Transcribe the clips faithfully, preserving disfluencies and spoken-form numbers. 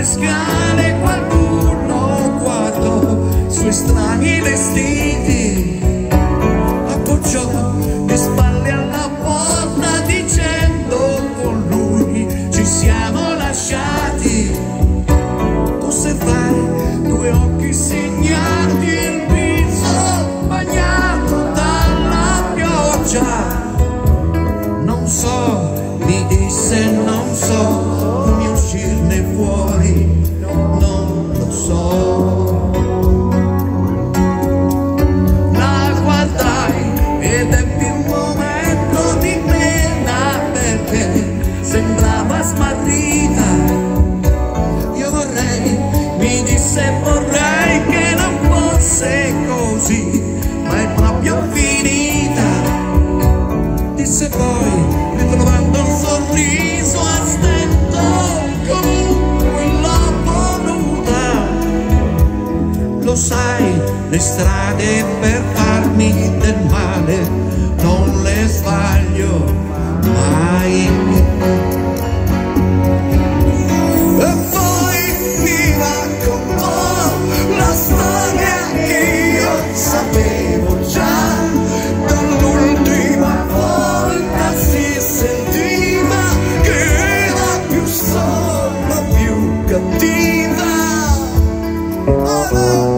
scale qualcuno guardò sui strani vestiti, appoggiò le spalle alla porta dicendo con lui ci siamo lasciati. Osservai due occhi segnati, il viso bagnato dalla pioggia. Non so, mi disse, non so come uscirne fuori, non lo so. La guardai ed ebbi un momento di pena perché sembrava smarrita. Io vorrei, mi disse, vorrei che non fosse così, ma è proprio finita. Disse poi, ritrovando un sorriso a stento, comunque l'ho voluta. Lo sai, le strade per farmi del male non le sbaglio mai. E poi mi raccontò la storia che io sapevo già. Dall'ultima volta si sentiva che era più sola, più cattiva. Oh no.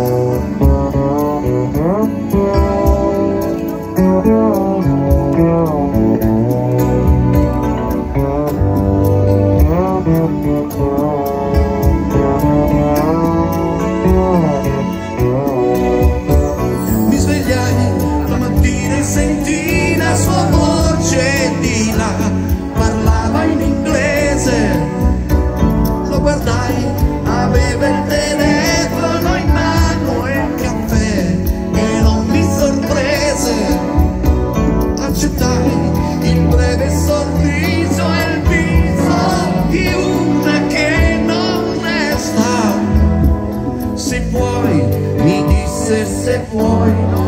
Mi svegliai la mattina e sentii la sua voce di là, parlava in inglese. Lo guardai, aveva il telefono in mano e il caffè e non mi sorprese. Accettai il breve sorriso e il viso di una che non resta. Se puoi, mi disse, se puoi